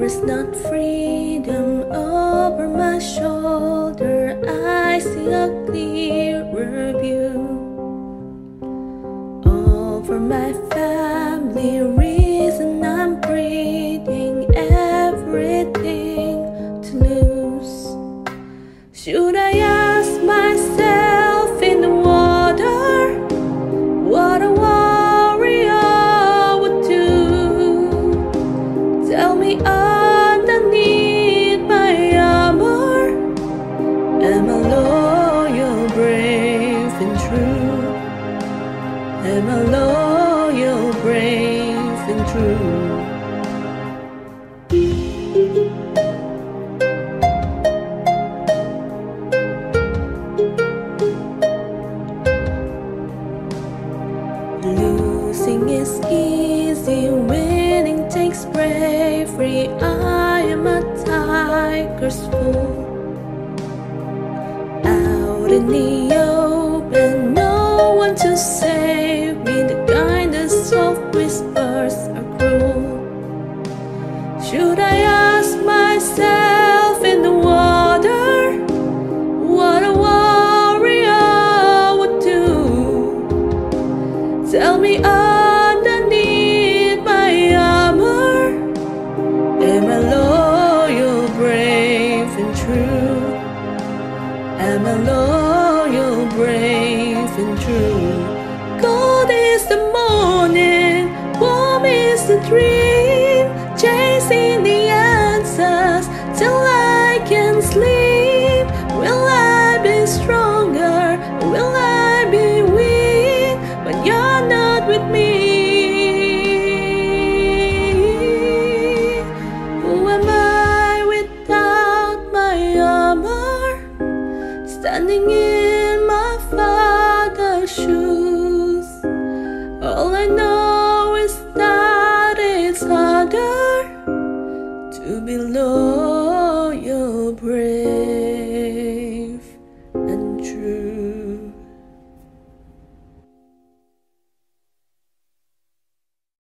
There is not freedom over my shoulder. I see a clearer view. All for my family, reason I'm breathing, everything to lose. Should I ask myself in the water what a warrior would do? Tell me underneath my armor, am I loyal, brave and true? Am I loyal, brave and true? Losing is easy, winning takes bravery. I am a tiger's fool. Out in the open, no one to save me. The kindest of whispers are cruel. Should I ask myself in the water what a warrior would do? Tell me underneath my armor, am I loyal, brave and true? Am I loyal, brave and true? Cold is the morning, warm is the dream, chasing the answers till I can sleep. Will I be stronger? Will I be weak when you're not with me? Who am I without my armor? Standing in my father's shoes. All I know is that it's harder to be loyal, brave.